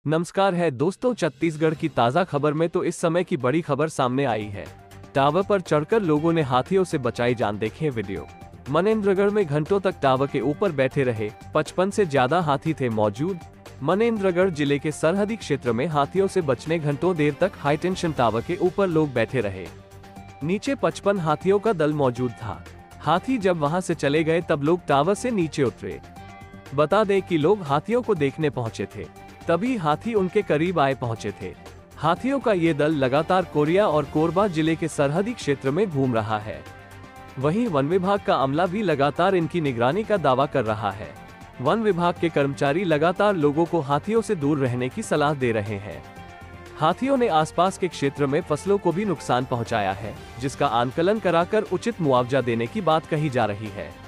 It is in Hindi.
नमस्कार है दोस्तों, छत्तीसगढ़ की ताज़ा खबर में तो इस समय की बड़ी खबर सामने आई है। टावर पर चढ़कर लोगों ने हाथियों से बचाई जान, देखें वीडियो। मनेन्द्रगढ़ में घंटों तक टावर के ऊपर बैठे रहे 55 से ज्यादा हाथी थे मौजूद। मनेन्द्रगढ़ जिले के सरहदी क्षेत्र में हाथियों से बचने घंटों देर तक हाई टेंशन टावर के ऊपर लोग बैठे रहे। नीचे 55 हाथियों का दल मौजूद था। हाथी जब वहां से चले गए तब लोग टावर से नीचे उतरे। बता दें कि लोग हाथियों को देखने पहुंचे थे, तभी हाथी उनके करीब आए पहुंचे थे। हाथियों का ये दल लगातार कोरिया और कोरबा जिले के सरहदी क्षेत्र में घूम रहा है। वहीं वन विभाग का अमला भी लगातार इनकी निगरानी का दावा कर रहा है। वन विभाग के कर्मचारी लगातार लोगों को हाथियों से दूर रहने की सलाह दे रहे हैं। हाथियों ने आसपास के क्षेत्र में फसलों को भी नुकसान पहुंचाया है, जिसका आंकलन कराकर उचित मुआवजा देने की बात कही जा रही है।